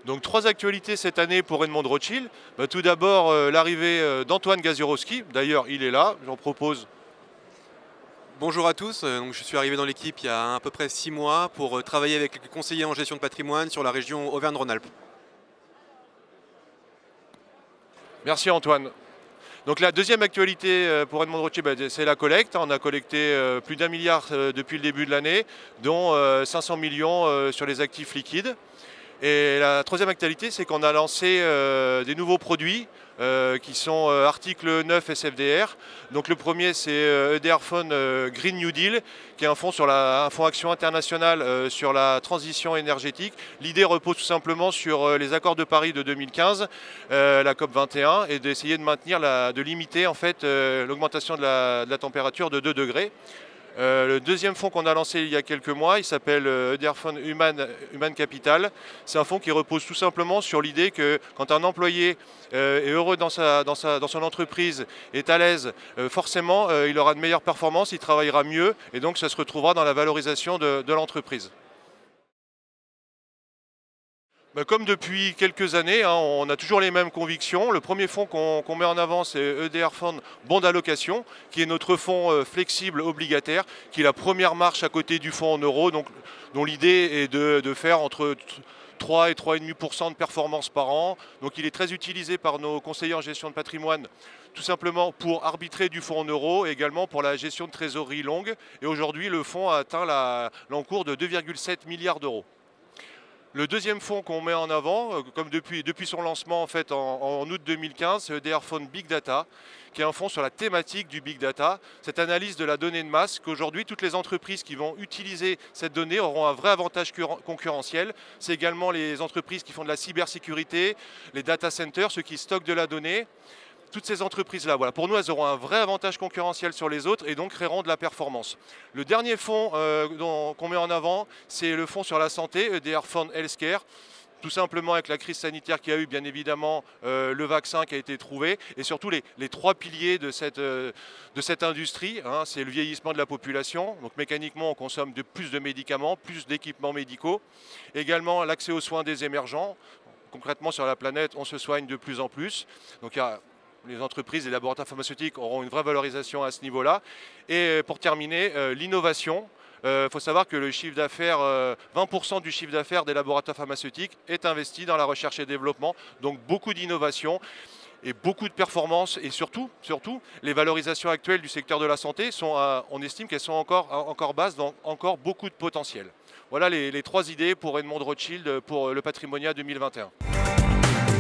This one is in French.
Donc 3 actualités cette année pour Edmond de Rothschild. Tout d'abord l'arrivée d'Antoine Gaziorowski, d'ailleurs il est là, j'en propose. Bonjour à tous, donc je suis arrivé dans l'équipe il y a à peu près 6 mois pour travailler avec les conseillers en gestion de patrimoine sur la région Auvergne-Rhône-Alpes. Merci Antoine. Donc la deuxième actualité pour Edmond de Rothschild, c'est la collecte. On a collecté plus d'1 milliard depuis le début de l'année, dont 500 millions sur les actifs liquides. Et la troisième actualité, c'est qu'on a lancé des nouveaux produits qui sont article 9 SFDR. Donc le premier, c'est EDR Fund Green New Deal, qui est un fonds, un fonds action international sur la transition énergétique. L'idée repose tout simplement sur les accords de Paris de 2015, la COP 21, et d'essayer de maintenir, de limiter en fait l'augmentation de la température de 2 degrés. Le deuxième fonds qu'on a lancé il y a quelques mois, il s'appelle EDR Fund Human Capital. C'est un fonds qui repose tout simplement sur l'idée que quand un employé est heureux dans son entreprise, est à l'aise, forcément il aura de meilleures performances, il travaillera mieux et donc ça se retrouvera dans la valorisation de l'entreprise. Comme depuis quelques années, on a toujours les mêmes convictions. Le premier fonds qu'on met en avant, c'est EDR Fund Bond d'allocation, qui est notre fonds flexible obligataire, qui est la première marche à côté du fonds en euros, dont l'idée est de faire entre 3 et 3,5% de performance par an. Donc il est très utilisé par nos conseillers en gestion de patrimoine, tout simplement pour arbitrer du fonds en euros et également pour la gestion de trésorerie longue. Et aujourd'hui, le fonds a atteint l'encours de 2,7 milliards d'euros. Le deuxième fonds qu'on met en avant, comme depuis son lancement en, fait, en août 2015, c'est EDR Fund Big Data, qui est un fonds sur la thématique du Big Data, cette analyse de la donnée de masse, qu'aujourd'hui toutes les entreprises qui vont utiliser cette donnée auront un vrai avantage concurrentiel. C'est également les entreprises qui font de la cybersécurité, les data centers, ceux qui stockent de la donnée. Toutes ces entreprises-là, voilà, pour nous, elles auront un vrai avantage concurrentiel sur les autres et donc créeront de la performance. Le dernier fonds qu'on met en avant, c'est le fonds sur la santé, EDR Fund Healthcare. Tout simplement avec la crise sanitaire qu'il y a eu, bien évidemment, le vaccin qui a été trouvé et surtout les 3 piliers de cette industrie. C'est le vieillissement de la population, donc mécaniquement on consomme plus de médicaments, plus d'équipements médicaux. Également l'accès aux soins des émergents. Concrètement sur la planète, on se soigne de plus en plus. Donc les entreprises et les laboratoires pharmaceutiques auront une vraie valorisation à ce niveau-là. Et pour terminer, l'innovation. Il faut savoir que le chiffre d'affaires, 20% du chiffre d'affaires des laboratoires pharmaceutiques est investi dans la recherche et développement. Donc beaucoup d'innovation et beaucoup de performance. Et surtout, les valorisations actuelles du secteur de la santé, on estime qu'elles sont encore basses, donc encore beaucoup de potentiel. Voilà les 3 idées pour Edmond de Rothschild pour le Patrimonia 2021.